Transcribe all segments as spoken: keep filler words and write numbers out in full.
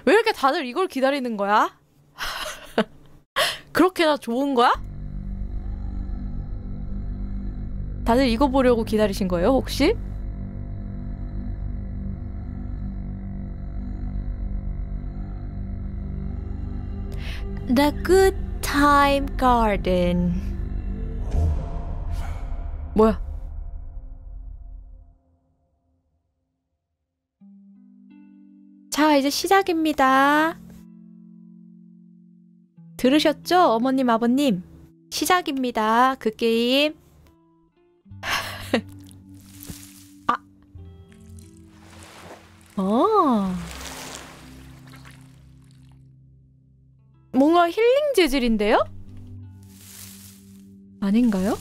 왜 이렇게 다들 이걸 기다리는 거야? 그렇게나 좋은 거야? 다들 이거 보려고 기다리신 거예요, 혹시? The Good Time Garden. 뭐야? 자, 이제 시작입니다. 들으셨죠? 어머님, 아버님. 시작입니다. 그 게임. 아. 어. 뭔가 힐링 재질인데요? 아닌가요?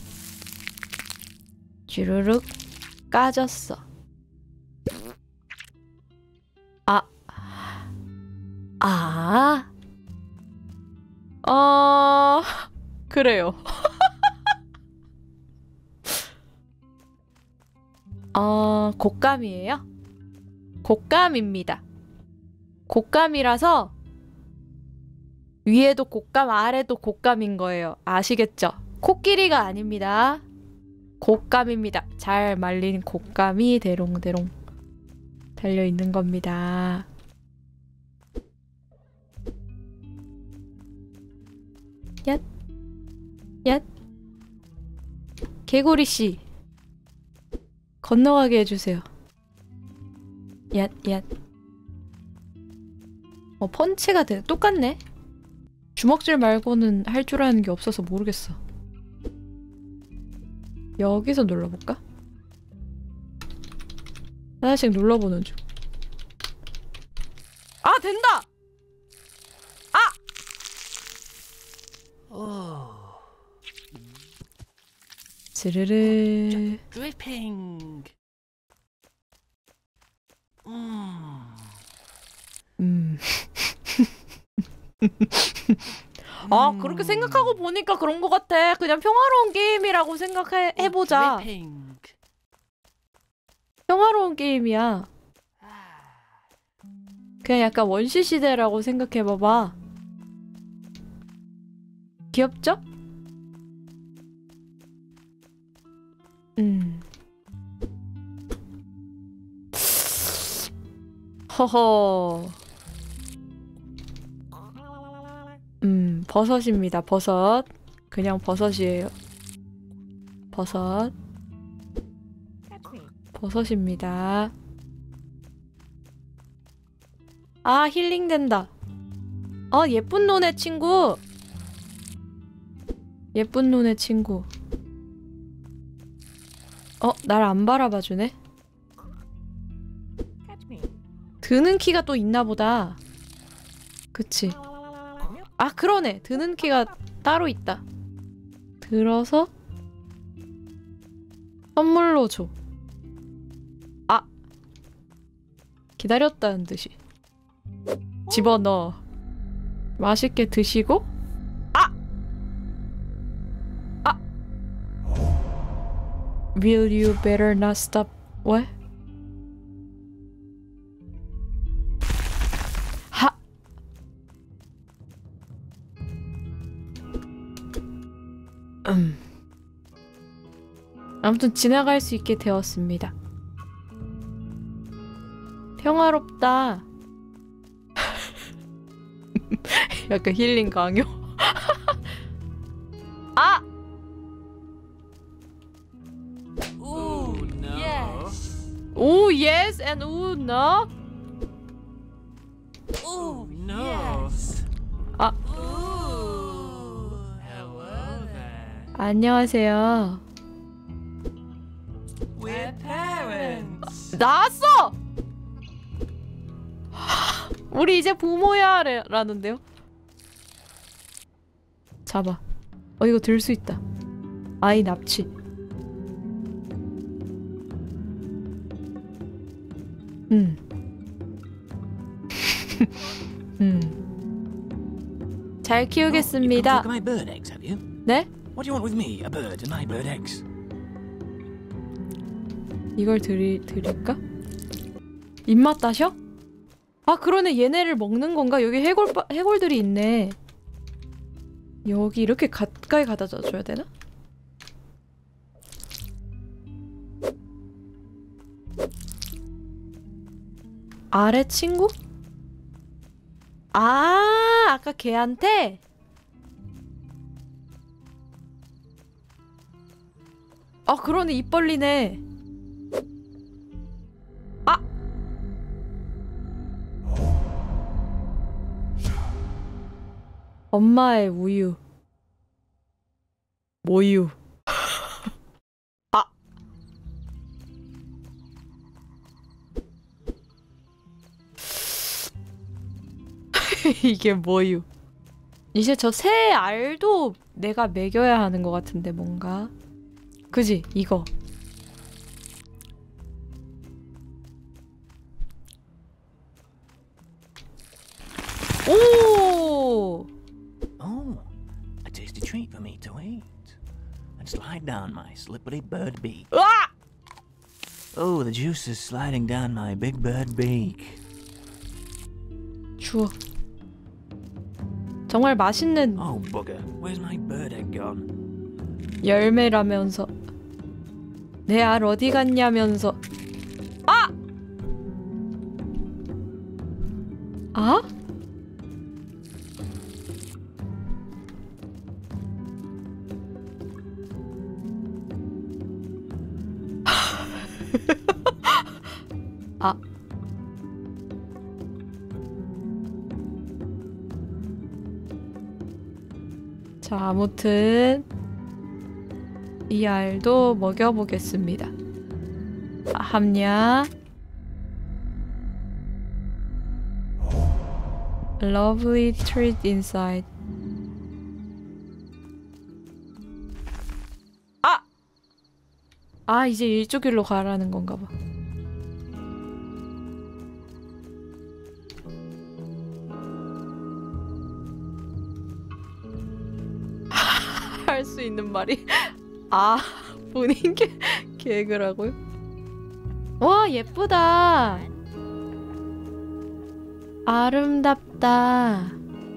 주르륵 까졌어. 아. 아. 어... 그래요. 어... 곶감이에요? 곶감입니다. 곶감이라서 위에도 곶감, 아래도 곶감인 거예요. 아시겠죠? 코끼리가 아닙니다. 곶감입니다. 잘 말린 곶감이 대롱대롱 달려있는 겁니다. 얏, 얏. 개구리씨 건너가게 해주세요. 얏, 얏. 어, 펀치가 돼. 똑같네. 주먹질 말고는 할 줄 아는 게 없어서 모르겠어. 여기서 눌러볼까? 하나씩 눌러보는 중. 아! 된다! 아! 스르르. 드리핑. 음. 음. 아, 그렇게 생각하고 보니까 그런 것 같아. 그냥 평화로운 게임이라고 생각해보자. 평화로운 게임이야. 그냥 약간 원시 시대라고 생각해봐봐. 귀엽죠? 음. 허허. 음, 버섯입니다. 버섯. 그냥 버섯이에요. 버섯. 버섯입니다. 아, 힐링된다. 어, 예쁜 눈의 친구. 예쁜 눈의 친구. 어, 날 안 바라봐주네. 드는 키가 또 있나 보다. 그치. 아, 그러네. 드는 키가 따로 있다. 들어서 선물로 줘. 아, 기다렸다는 듯이 집어넣어. 맛있게 드시고. 아! 아! Will you better not stop? What? 하! 음. 아무튼 지나갈 수 있게 되었습니다. 평화롭다. 약간 힐링 강요. 아! Ooh, no. Yes. 오, yes and 오, no. Ooh, no. Yes. 아. Ooh. Hello there. 안녕하세요. We're parents. 나왔어! 우리 이제 부모야 라는데요? 잡아. 어, 이거 들 수 있다. 아이 납치. 음. 음. 잘 키우겠습니다. My bird eggs, have you? 네? What do you want with me? A bird and my bird eggs. 이걸 드리, 드릴까? 입맛 따셔? 아 그러네. 얘네를 먹는 건가? 여기 해골 해골들이 있네. 여기 이렇게 가까이 가다 줘야 되나? 아래 친구? 아 아까 걔한테? 아 그러네. 입 벌리네. 아! 엄마의 우유. 모유. 아! 이게 뭐유. 이제 저 새 알도 내가 먹여야 하는 것 같은데 뭔가. 그지? 이거. 오! Oh, a tasty treat for me to eat. And slide down my slippery bird beak. 으아! Oh, the juice is sliding down my big bird beak. 주워. 정말 맛있는 Oh, bugger. Where's my bird egg gone? 열매라면서 내 알 어디 갔냐면서. 아! 아? 아. 자, 아무튼 이 알도 먹여보겠습니다. 함냐. Lovely treat inside. 아! 아, 이제 이쪽 길로 가라는 건가 봐. 할 수 있는 말이 아 본인 계, 계획을 하고요? 와 예쁘다. 아름답다.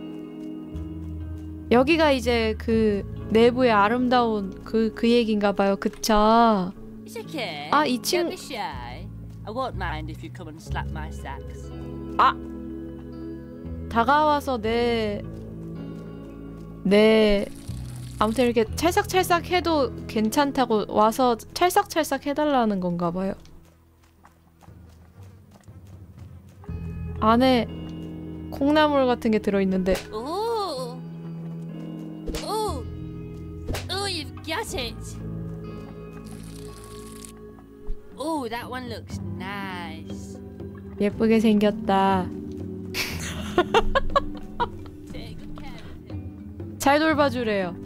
여기가 이제 그 내부의 아름다운 그, 그 얘기인가 봐요. 그쵸? It's okay. 아, 이 Don't 친... be shy. I won't mind if you come and slap my sacks. 아! 다가와서 내... 내... 아무튼 이렇게 찰싹찰싹 해도 괜찮다고 와서 찰싹찰싹 해달라는 건가 봐요. 안에 콩나물 같은 게 들어있는데 Oh, oh, oh! You've got it. Oh, that one looks nice. 예쁘게 생겼다. Take good care of him. 잘 돌봐주래요.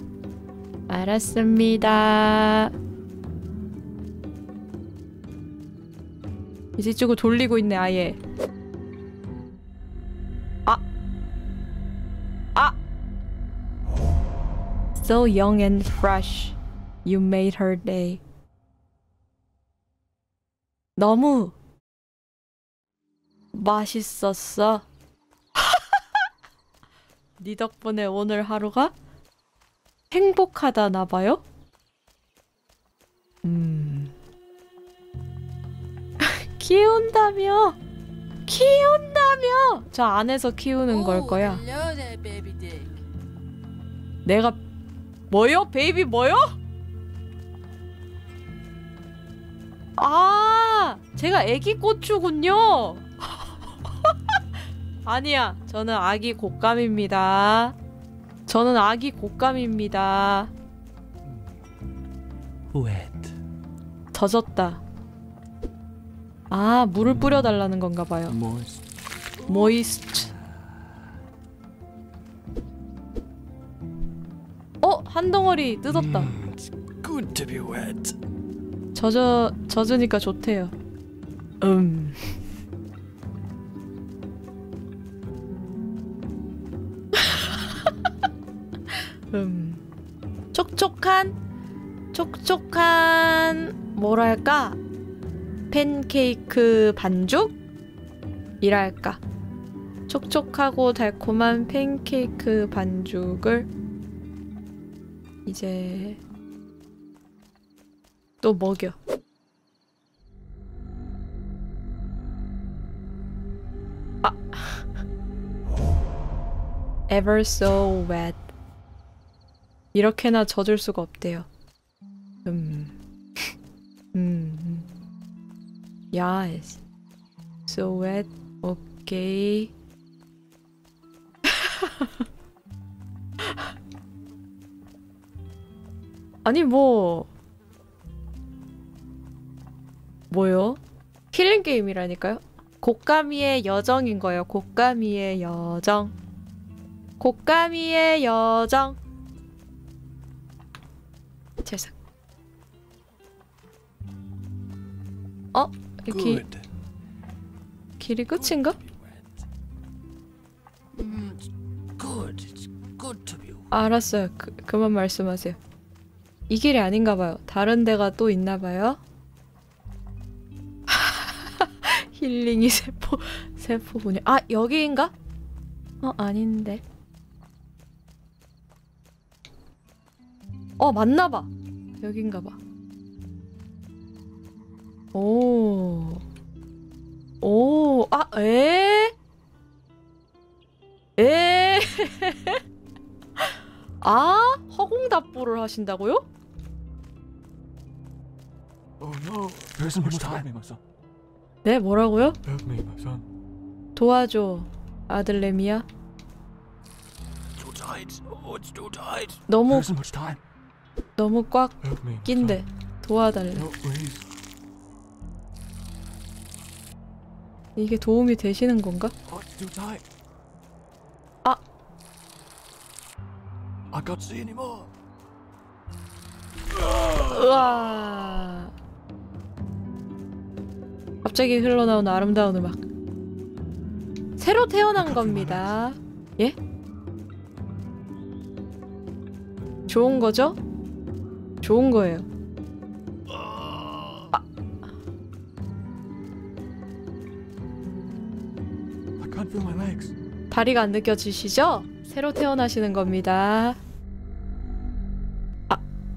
알았습니다. 이제 이쪽으로 돌리고 있네 아예. 아! 아! So young and fresh. You made her day. 너무 맛있었어. 네 덕분에 오늘 하루가 행복하다나 봐요? 음... 키운다며? 키운다며? 저 안에서 키우는 걸 거야. Oh, hello there, baby dick. 내가 뭐요? 베이비 뭐요? 아, 제가 애기 고추군요. 아니야, 저는 아기 곶감입니다. 저는 아기 곶감입니다. Wet. 젖었다. 아, 물을 뿌려달라는 건가 봐요. Moist. 모이스트. 어? 한 덩어리 뜯었다. Mm, it's good to be wet. 젖어, 젖으니까 좋대요. 음. 음. 촉촉한, 촉촉한, 뭐랄까? 팬케이크 반죽? 이랄까? 촉촉하고 달콤한 팬케이크 반죽을 이제 또 먹여. 아. Ever so wet. 이렇게나 젖을 수가 없대요. 음. 음. Yes. So wet. 오케이. 아니 뭐 뭐요? 힐링 게임이라니까요? 곶감이의 여정인 거예요. 곶감이의 여정. 곶감이의 여정. 재석. 어? 길, Good. 길이 끝인가? Mm, it's good. It's good to be. 알았어요. 그, 그만 말씀하세요. 이 길이 아닌가 봐요. 다른 데가 또 있나 봐요. 힐링이 세포 세포 분열. 아 여기인가? 어 아닌데. 어 맞나봐. 여긴가 봐. 오. 오. 아 에? 에? 아 허공답보를 하신다고요? Oh no! There isn't much time. Help me, my son. 네 뭐라고요? Help me, my son. 도와줘 아들내미야. Too tight. Oh, it's too tight. 너무 There isn't much time. 너무 꽉 Help me, my 낀데 son. 도와달래. No, please. 이게 도움이 되시는 건가? Oh, it's too tight. 아 I can't see anymore. 으아. 갑자기 흘러나오는 아름다운 음악. 새로 태어난 겁니다. 예? 좋은 거죠? 좋은 거예요. 아. I can't feel my legs. 다리가 안 느껴지시죠? 새로 태어나시는 겁니다. 아.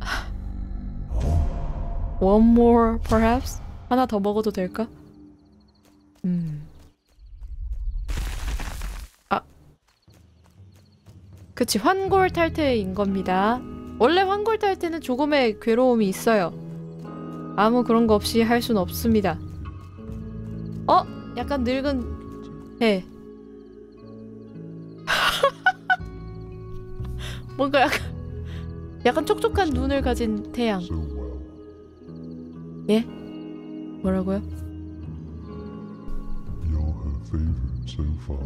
One more, perhaps? 하나 더 먹어도 될까? 음. 아. 그치, 환골탈태인 겁니다. 원래 환골탈태는 조금의 괴로움이 있어요. 아무 그런 거 없이 할 순 없습니다. 어? 약간 늙은 해. 뭔가 약간 약간 촉촉한 눈을 가진 태양. 예? 뭐라고요? You're her favorite so far.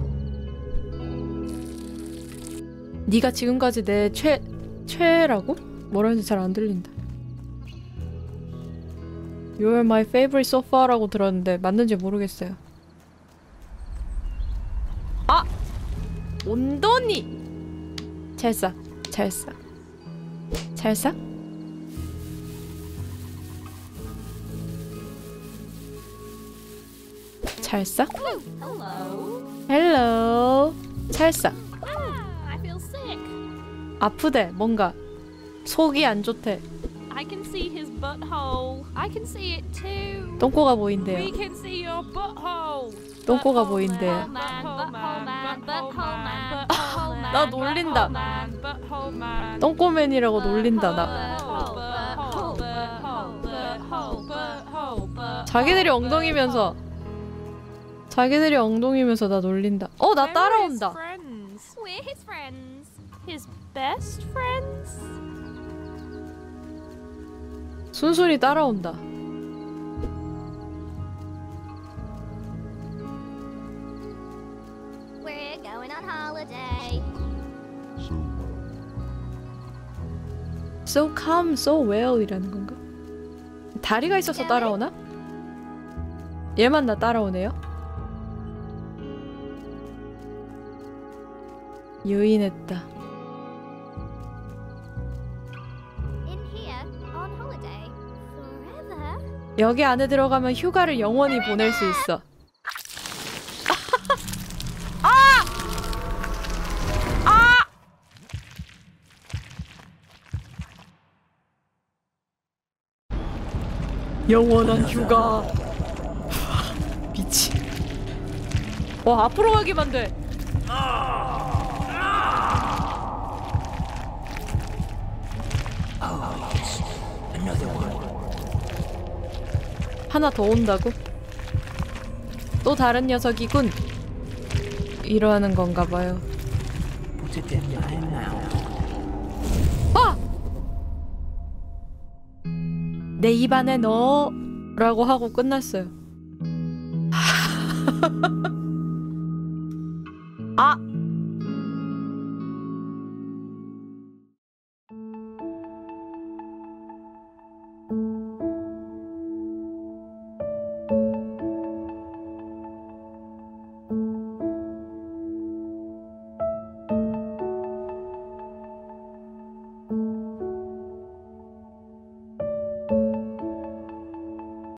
네가 지금까지 내 최... 최애라고? 뭐라는지 잘 안 들린다. You're my favorite so far라고 들었는데 맞는지 모르겠어요. 아! 온도니! 찰싹 찰싹 찰싹? 찰싹? Hello. 헬로 찰싹. Ah, I feel sick. 아프대 뭔가 속이 안 좋대. I can see his butthole. I can see it too. 똥꼬가 We 보인대요. can see your butthole. 똥꼬가 Butthole 보인대요. man, Butthole man, butthole man, butthole man, butthole man, 나 놀린다. butthole man, butthole man. 똥꼬맨이라고 놀린다 나. Butthole, butthole, butthole, butthole, butthole, butthole. 자기들이 엉덩이면서 자기들이 엉덩이면서 나 놀린다. 어 나 따라온다. We're his friends. We're his friends. His best friends. 순순히 따라온다. We're going on holiday. So well. So calm, so well 이라는 건가? 다리가 있어서 따라오나? 얘만 나 따라오네요? 유인했다. In here on holiday forever. 여기 안에 들어가면 휴가를 영원히 보낼 수 있어. 아! 영원한 휴가. 미치. 와, 앞으로 가기만 돼. Another one. 하나 더 온다고? 또 다른 녀석이군. 이러하는 건가 봐요. Put it in my mouth. 아! 내 입안에 넣어 라고 하고 끝났어요. 아!